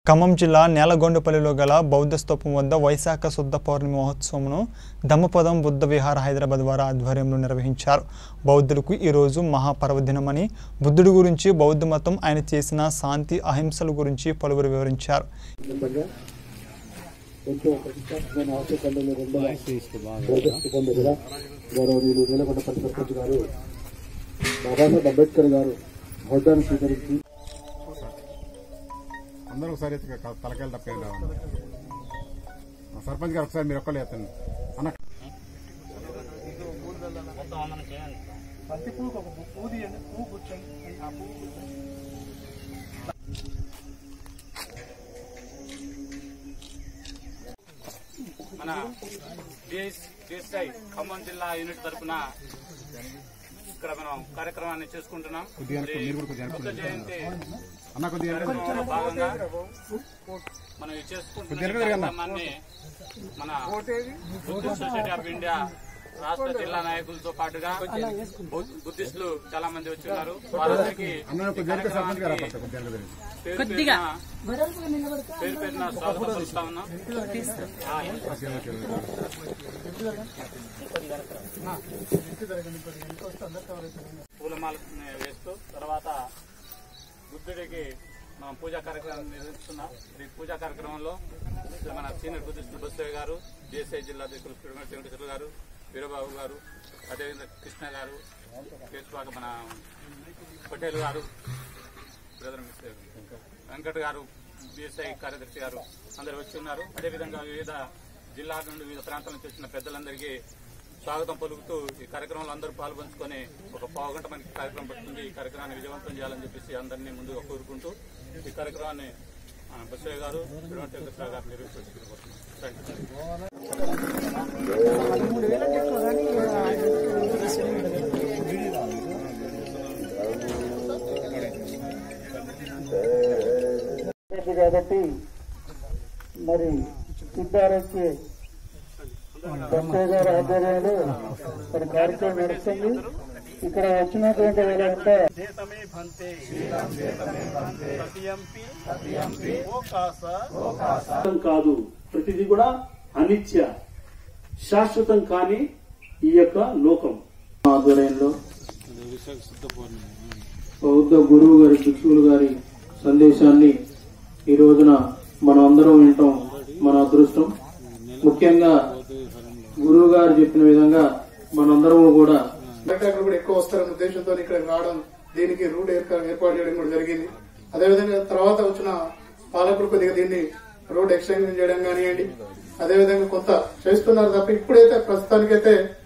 ఖమ్మం జిల్లా నేలగొండపల్లిలో గల బౌద్ధ స్తూపం వద్ద వైశాఖ శుద్ధ పౌర్ణమి మహోత్సవంను ధమ్మపదం బుద్ధ విహార హైదరాబాద్ వారి ఆధ్వర్యంలో నిర్వహించారు. బౌద్ధులకు ఈ రోజు మహాపర్వదినమని, బుద్ధుడి గురించి, బౌద్ధ మతం, ఆయన చేసిన శాంతి అహింసల గురించి పలువురు వివరించారు. అందరూ ఒకసారి తలకాయలు తప్పేలా సర్పంచ్ గారు ఒకసారి మీరు ఒక్కళ్ళు ఎత్తండి అన్న. మన డిఎస్ఐ ఖమ్మం జిల్లా యూనిట్ తరఫున ఇక్కడ మనం కార్యక్రమాన్ని చేసుకుంటున్నాం. బుద్ధ జయంతి కార్యక్రమంలో భాగంగా మనం చేసుకుంటున్న కార్యక్రమాన్ని మన బుద్ధిస్ట్ సొసైటీ ఆఫ్ ఇండియా రాష్ట్ర జిల్లా నాయకులతో పాటుగా బుద్ధిస్టులు చాలా మంది వచ్చున్నారు. వారందరికీ పేరు పేరున స్వాగతం పలుకుతా ఉన్నాం. పూలమాల వేస్తూ తర్వాత బుద్ధుడికి మనం పూజా కార్యక్రమం నిర్వహిస్తున్నాం. ఈ పూజా కార్యక్రమంలో మన సీనియర్ బుద్ధిస్టులు బస్సయ్య గారు, డిఎస్ఐ జిల్లా అధ్యక్షులు వెంకటేశ్వర గారు, వీరబాబు గారు, అదేవిధంగా కృష్ణ గారు, కేసుపాక మన పటేల్ గారు, బ్రదర్ వెంకట్ గారు, డిఎస్ఐ కార్యదర్శి గారు అందరు వచ్చి ఉన్నారు. అదేవిధంగా వివిధ జిల్లాల నుండి వివిధ ప్రాంతాల నుంచి వచ్చిన పెద్దలందరికీ స్వాగతం పలుకుతూ ఈ కార్యక్రమంలో అందరూ పాల్గొంచుకొని ఒక పావుగంట మనకి కార్యక్రమం పడుతుంది. ఈ కార్యక్రమాన్ని విజయవంతం చేయాలని చెప్పేసి అందరినీ ముందుగా కోరుకుంటూ ఈ కార్యక్రమాన్ని బస్సయ్య గారు, వెంకటేశ్వర గారు నిర్వహించుకుంటున్నారు. కాబట్టి మరి సిద్ధారెడ్డి బస్సయ్య గారి ఆధ్వర్యంలో మరి కార్యక్రమం నడుస్తుంది. ఇక్కడ వచ్చినటువంటి వాళ్ళంతా కాదు, ప్రతిదీ కూడా అనిత్య, శాశ్వతం కాని ఈ యొక్క లోకం. ఆధ్వర్యంలో బౌద్ధ గురువు గారి, భిక్షువులు గారి సందేశాన్ని ఈ రోజున మనం అందరం వినటం మన అదృష్టం. ముఖ్యంగా గురువు గారు చెప్పిన విధంగా మనందరము కూడా ఎక్కువ వస్తారన్న ఉద్దేశంతో ఇక్కడ రావడం, దీనికి రూట్ ఏర్పాటు చేయడం కూడా జరిగింది. అదేవిధంగా తర్వాత వచ్చిన పాలకులు కొద్దిగా దీన్ని రోడ్ ఎక్స్టెన్షన్ చేయడం కానివ్వండి, అదేవిధంగా కొంత చేస్తున్నారు తప్ప ఇప్పుడైతే ప్రస్తుతానికైతే